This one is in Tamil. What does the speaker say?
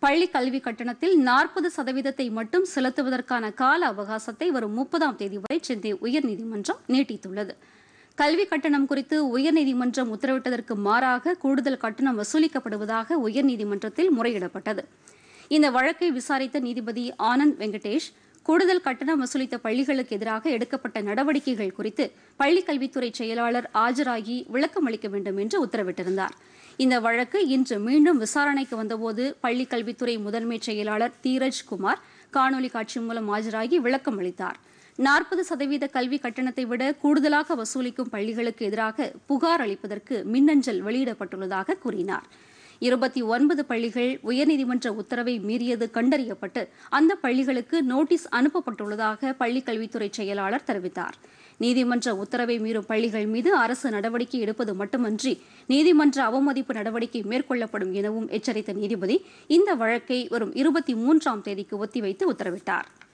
பள்ளி கல்வி கட்டணத்தில் 40% மட்டும் செலுத்துவதற்கான கால அவகாசத்தை வரும் 30ஆம் தேதி வரை சென்னை உயர்நீதிமன்றம் நீட்டித்துள்ளது. கல்வி கட்டணம் குறித்து உயர்நீதிமன்றம் உத்தரவிட்டதற்கு மாறாக கூடுதல் கட்டணம் வசூலிக்கப்படுவதாக உயர்நீதிமன்றத்தில் முறையிடப்பட்டது. இந்த வழக்கை விசாரித்த நீதிபதி ஆனந்த் வெங்கடேஷ் கூடுதல் கட்டணம் வசூலித்த பள்ளிகளுக்கு எதிராக எடுக்கப்பட்ட நடவடிக்கைகள் குறித்து பள்ளிக்கல்வித்துறை செயலாளர் ஆஜராகி விளக்கம் அளிக்க வேண்டும் என்று உத்தரவிட்டிருந்தார். இந்த வழக்கு இன்று மீண்டும் விசாரணைக்கு வந்தபோது பள்ளிக்கல்வித்துறை முதன்மை செயலாளர் தீரஜ் குமார் காணொலி காட்சி மூலம் ஆஜராகி விளக்கம் அளித்தார். 40% கல்வி கட்டணத்தை விட கூடுதலாக வசூலிக்கும் பள்ளிகளுக்கு எதிராக புகார் அளிப்பதற்கு மின்னஞ்சல் வெளியிடப்பட்டுள்ளதாக கூறினார். 29 பள்ளிகள் உயர்நீதிமன்ற உத்தரவை மீறியது கண்டறியப்பட்டு அந்த பள்ளிகளுக்கு நோட்டீஸ் அனுப்பப்பட்டுள்ளதாக பள்ளிக்கல்வித்துறை செயலாளர் தெரிவித்தார். நீதிமன்ற உத்தரவை மீறும் பள்ளிகள் மீது அரசு நடவடிக்கை எடுப்பது மட்டுமன்றி நீதிமன்ற அவமதிப்பு நடவடிக்கை மேற்கொள்ளப்படும் எனவும் எச்சரித்த நீதிபதி இந்த வழக்கை வரும் 23ஆம் தேதிக்கு ஒத்திவைத்து உத்தரவிட்டார்.